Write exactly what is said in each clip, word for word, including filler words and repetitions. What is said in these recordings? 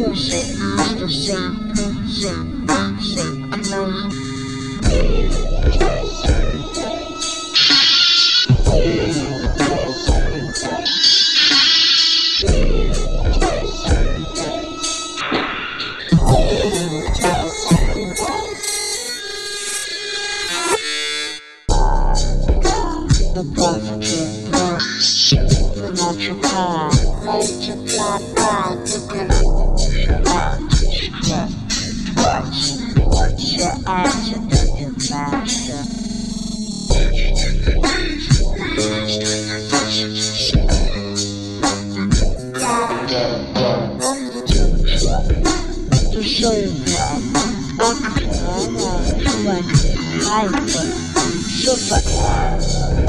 The positive voice, open out your car, multiply by the good. I teach you that twice. What's your answer to your master? To show you that I'm hyper, super.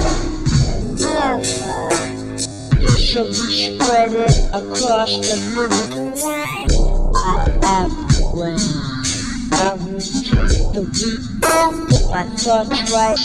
So we spread it across the limit. I am when I will take the beat. Put my thoughts right.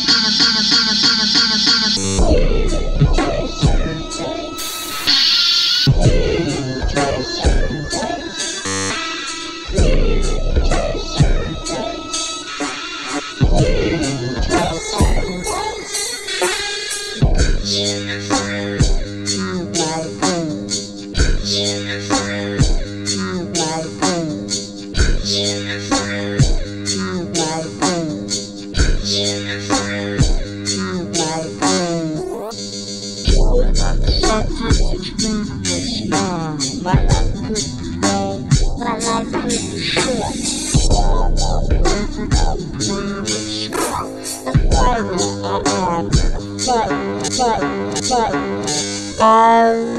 My life could be long, my life could be short. The fighter I am, fight, fight, fight.